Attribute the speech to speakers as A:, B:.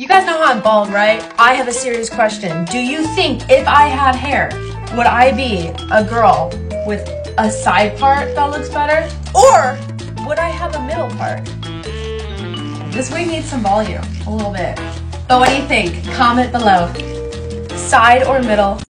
A: You guys know how I'm bald, right? I have a serious question. Do you think if I had hair, would I be a girl with a side part that looks better? Or would I have a middle part? This wig needs some volume, a little bit. But what do you think? Comment below. Side or middle?